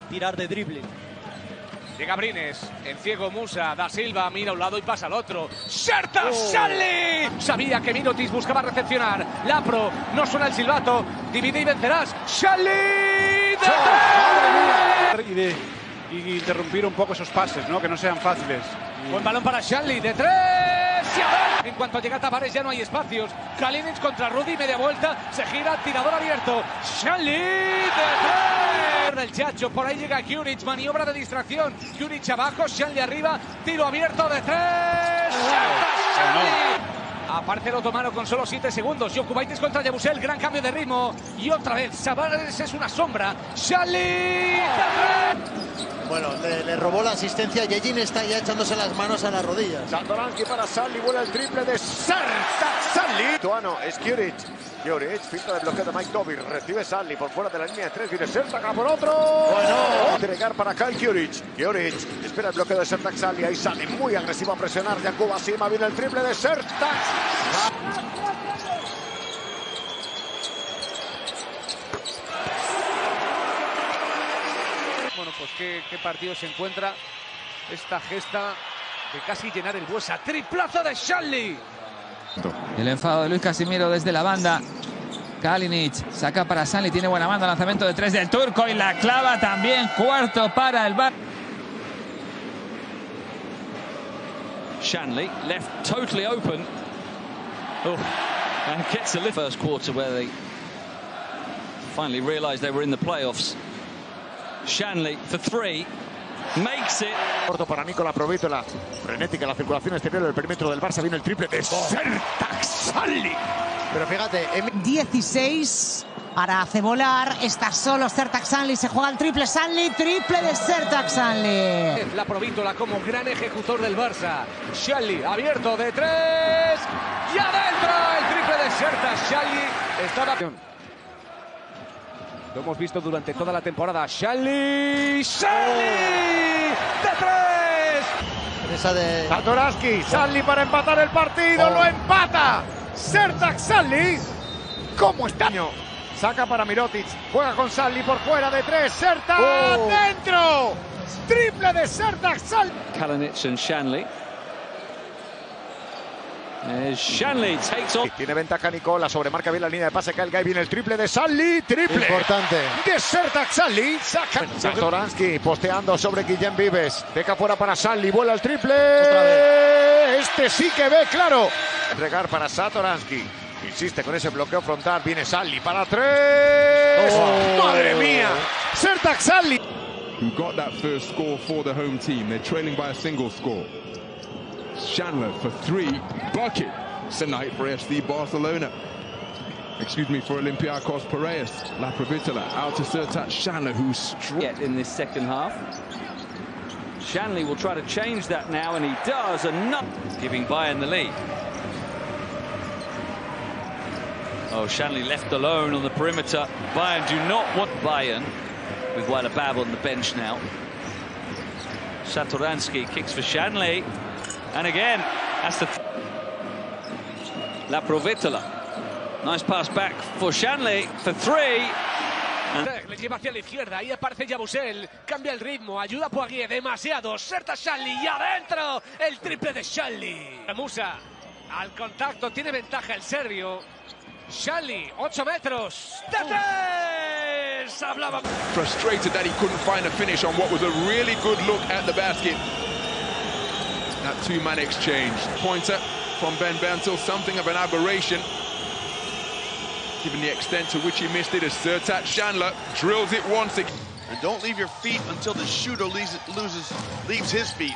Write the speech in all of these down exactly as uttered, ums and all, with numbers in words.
tirar de drible. Llega Brines, en ciego Musa, da Silva, mira a un lado y pasa al otro. ¡Xherdan Shaqiri! Sabía que Mirotic buscaba recepcionar. Lapro, no suena el silbato. Divide y vencerás. ¡Shaqiri! Y, de, y interrumpir un poco esos pases, ¿no? Que no sean fáciles. Buen balón para Shaqiri, de tres. Y a ver. En cuanto llega Tavares ya no hay espacios. Kalinic contra Rudy, media vuelta. Se gira, tirador abierto. Shaqiri, de tres. El Chacho, por ahí llega Djuric, maniobra de distracción. Djuric abajo, Shaqiri arriba. Tiro abierto de tres. Shaqiri. Aparte el otomano con solo siete segundos. Jokubaitis contra Yabusel, gran cambio de ritmo. Y otra vez, Tavares es una sombra. Shaqiri. Bueno, le, le robó la asistencia. Yejin está ya echándose las manos a las rodillas. Satoransky para Salli, vuela el triple de Xherdan Shaqiri. Tuano, es Djuric. Djuric, finta de bloqueo de Mike Dobbie. Recibe Salli por fuera de la línea de tres. Viene Xherdan por otro. Bueno. Entregar para Kyle Djuric. Djuric espera el bloqueo de Xherdan Shaqiri. Ahí Salli muy agresivo a presionar. Jakub Asima, viene el triple de Xherdan. Bueno, pues qué, qué partido se encuentra esta gesta de casi llenar el Buesa. Triplazo de Shaqiri. El enfado de Luis Casimiro desde la banda. Kalinic saca para Shaqiri, tiene buena banda, lanzamiento de tres del turco y la clava también. Cuarto para el Bar. Shaqiri left totally open. Oh, and gets a lift. First quarter where they finally realised they were in the playoffs. Shaqiri for three, makes it. Corto para Nicola Provítola. Frenética la circulación exterior del perímetro del Barça. Viene el triple de Xherdan Shaqiri. Pero fíjate, dieciséis para hace volar. Está solo Xherdan Shaqiri. Se juega el triple Shaqiri. Triple de Xherdan Shaqiri. La Provítola como gran ejecutor del Barça. Shaqiri abierto de tres. Y adentro el triple de Xherdan Shaqiri. Estaba... Lo hemos visto durante toda la temporada. Shaqiri. Shaqiri. De tres. esa de... Satoransky, Shaqiri para empatar el partido. Oh. Lo empata. Xherdan Shaqiri. ¿Cómo está? Saca para Mirotic. Juega con Shaqiri por fuera de tres. Xherdan Oh. dentro. Triple de Xherdan Shaqiri. Kalinic and Shaqiri. As Shaqiri takes off. Tiene ventaja Nicola, sobremarca bien la línea de pase. Cae el Guy, viene el triple de Shaqiri. Triple. Importante. De Xherdan Shaqiri. Saca. Satoransky posteando sobre Guillem Vives. Deja fuera para Shaqiri. Vuela el triple. Este sí que ve claro. Entregar para Satoransky. Insiste con ese bloqueo frontal. Viene Shaqiri para tres. Oh. ¡Madre mía! Xherdan Shaqiri. Who got that first score for the home team. They're trailing by a single score. Chandler for three. Bucket tonight for F C Barcelona. Excuse me, for Olympiacos Piraeus. La Provítola out to Xherdan Shaqiri, who's strong. Yet in this second half. Shaqiri will try to change that now, and he does, and not giving Bayern the lead. Oh, Shaqiri left alone on the perimeter. Bayern do not want Bayern with Wailabab on the bench now. Satoransky kicks for Shaqiri. And again, that's the... La Provítola. Nice pass back for Shaqiri for three. And... Le lleva hacia la izquierda, ahí aparece Yabusel, cambia el ritmo, ayuda a Poirier, demasiado, Xherdan Shaqiri y adentro el triple de Shaqiri. Musa, al contacto, tiene ventaja el serbio. Shaqiri, ocho metros, de tres, hablaba. Frustrated that he couldn't find a finish on what was a really good look at the basket. That two-man exchange. Pointer from Ben Bentil, something of an aberration, given the extent to which he missed it, as Xherdan Shaqiri drills it once again. And don't leave your feet until the shooter leaves, loses, leaves his feet.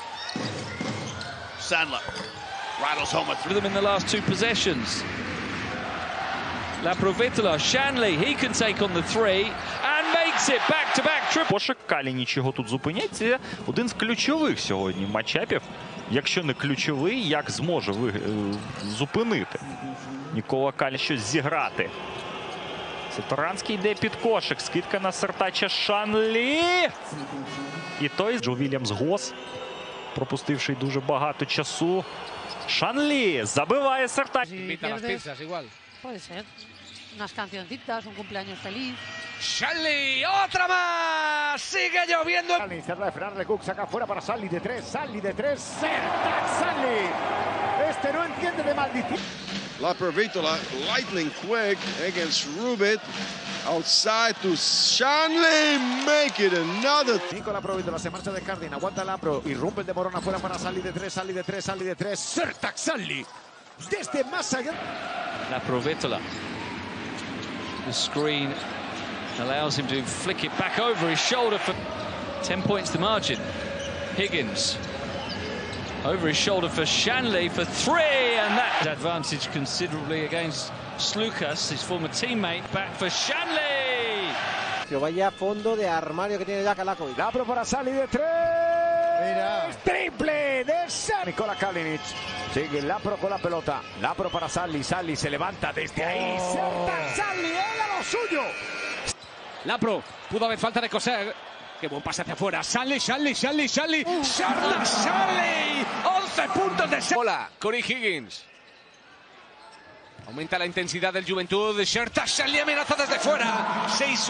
Shaqiri rattles home a three. Them in the last two possessions. La Provítola, Shaqiri, he can take on the three and makes it back-to-back triple. Кошик Калініч його тут зупинять. Це один з ключових сьогодні матчапів. Якщо не ключовий, як зможе ви, зупинити Нікола Калініч щось зіграти. Саторанський йде під кошик. Скидка на Сертача Шанлі. І той Джо Вільямс Гос, пропустивший дуже багато часу. Шанлі забиває Сертач. Invita a las pizzas igual. Puede ser. Unas cancioncitas, un cumpleaños feliz. Shanley, otra más. Sigue lloviendo. Shanley cerra de frenarle Cook, saca fuera para Shanley de tres, Shanley de tres. Sertac Shanley. Este no entiende de maldición. La Provítola, lightning quick against Rubit. Outside to Shanley, make it another. Nicola Provítola se marcha de Cardin, aguanta Lapro, irrumpe el de Morona fuera para Shanley de tres, Shanley de tres, Shanley de tres. Sertac Shanley. Desde más allá. La Provítola. The screen allows him to flick it back over his shoulder for ten points the margin. Higgins over his shoulder for Shanley for three, and that advantage considerably against Slukas, his former teammate. Back for Shanley. Vaya fondo de armario que tiene ya Kalakovic. Lapro para Shanley de tres. Mira. Triple de Shanley. Nikola Kalinic. Sigue Lapro con la pelota. Lapro para Shanley. Shanley se levanta desde ahí. Oh. Sertac Shanley era lo suyo. Lapro, pudo haber falta de coser. Qué buen pase hacia afuera. Shanley, Shanley, Shanley, Shanley. Uh. Sertac Shanley. once puntos de Shanley. Hola, Corey Higgins. Aumenta la intensidad del Juventud. Sertac Shanley amenaza desde fuera. Seis.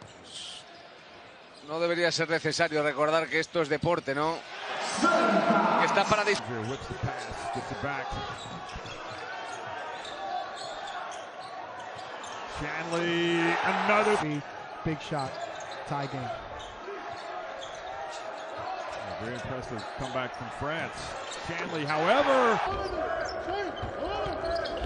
No debería ser necesario recordar que esto es deporte, ¿no? Que está para disfrutar. Shanley, another big shot, tie game. A very impressive comeback from France. Shanley, however.